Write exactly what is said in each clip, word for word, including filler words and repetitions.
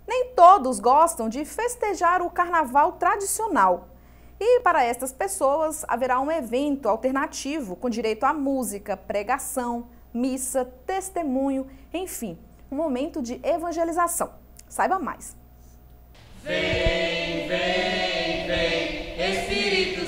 Nem todos gostam de festejar o carnaval tradicional. E para estas pessoas haverá um evento alternativo com direito à música, pregação, missa, testemunho, enfim, um momento de evangelização. Saiba mais. Vem, vem, vem, Espírito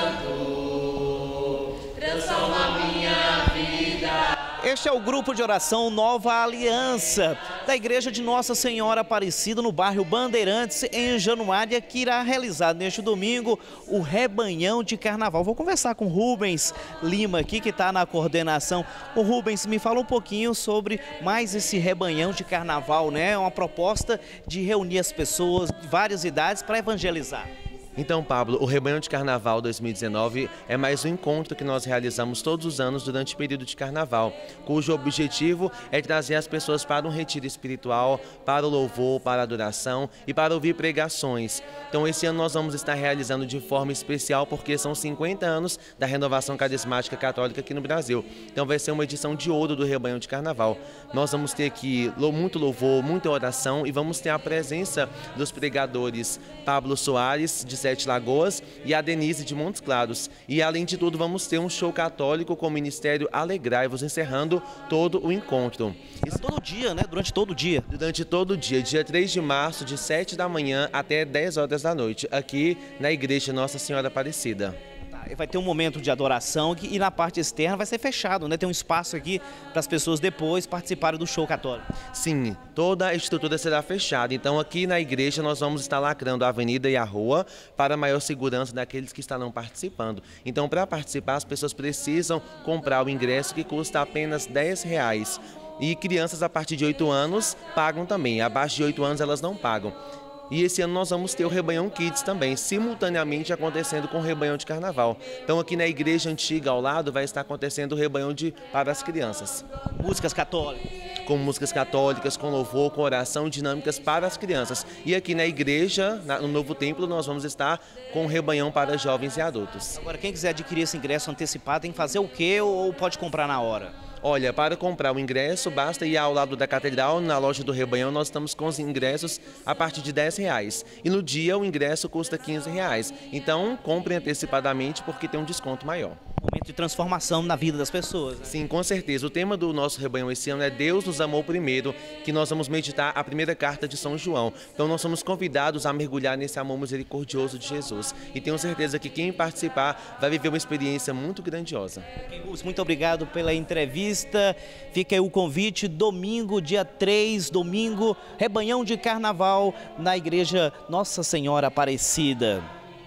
Santo, transforma minha vida. Este é o grupo de oração Nova Aliança, da Igreja de Nossa Senhora Aparecida, no bairro Bandeirantes, em Januária, que irá realizar neste domingo o Rebanhão de Carnaval. Vou conversar com o Rubens Lima aqui, que está na coordenação. O Rubens, me fala um pouquinho sobre mais esse Rebanhão de Carnaval, né? É uma proposta de reunir as pessoas de várias idades para evangelizar. Então, Pablo, o Rebanhão de Carnaval dois mil e dezenove é mais um encontro que nós realizamos todos os anos durante o período de Carnaval, cujo objetivo é trazer as pessoas para um retiro espiritual, para o louvor, para a adoração e para ouvir pregações. Então, esse ano nós vamos estar realizando de forma especial porque são cinquenta anos da renovação carismática católica aqui no Brasil. Então, vai ser uma edição de ouro do Rebanhão de Carnaval. Nós vamos ter aqui muito louvor, muita oração e vamos ter a presença dos pregadores Pablo Soares, de Sete Lagoas, e a Denise de Montes Claros. E além de tudo, vamos ter um show católico com o Ministério Alegrai-vos, encerrando todo o encontro. Isso todo dia, né? Durante todo o dia? Durante todo o dia, dia três de março, de sete da manhã até dez horas da noite, aqui na Igreja Nossa Senhora Aparecida. Vai ter um momento de adoração e na parte externa vai ser fechado, né? Tem um espaço aqui para as pessoas depois participarem do show católico. Sim, toda a estrutura será fechada. Então aqui na igreja nós vamos estar lacrando a avenida e a rua para maior segurança daqueles que estarão participando. Então, para participar, as pessoas precisam comprar o ingresso, que custa apenas dez reais. E crianças a partir de oito anos pagam também. Abaixo de oito anos elas não pagam. E esse ano nós vamos ter o Rebanhão Kids também, simultaneamente acontecendo com o Rebanhão de Carnaval. Então aqui na igreja antiga ao lado vai estar acontecendo o Rebanhão de, para as crianças. Músicas católicas. Com músicas católicas, com louvor, com oração, dinâmicas para as crianças. E aqui na igreja, no Novo Templo, nós vamos estar com o Rebanhão para jovens e adultos. Agora, quem quiser adquirir esse ingresso antecipado tem que fazer o quê ou pode comprar na hora? Olha, para comprar o ingresso, basta ir ao lado da Catedral, na loja do Rebanhão, nós estamos com os ingressos a partir de dez reais. E no dia o ingresso custa quinze reais. Então, comprem antecipadamente porque tem um desconto maior. Momento de transformação na vida das pessoas. Né? Sim, com certeza. O tema do nosso Rebanhão esse ano é Deus nos amou primeiro, que nós vamos meditar a primeira carta de São João. Então nós somos convidados a mergulhar nesse amor misericordioso de Jesus. E tenho certeza que quem participar vai viver uma experiência muito grandiosa. Muito obrigado pela entrevista. Fica aí o convite, domingo, dia três, domingo, Rebanhão de Carnaval na Igreja Nossa Senhora Aparecida.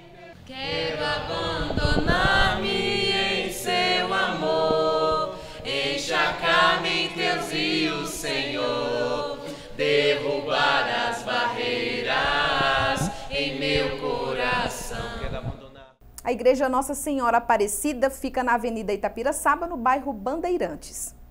Quero abandonar-me em seu amor, encharcar-me em teus rios, Senhor, derrubar as barreiras em meu coração. A Igreja Nossa Senhora Aparecida fica na Avenida Itapiraçaba, no bairro Bandeirantes.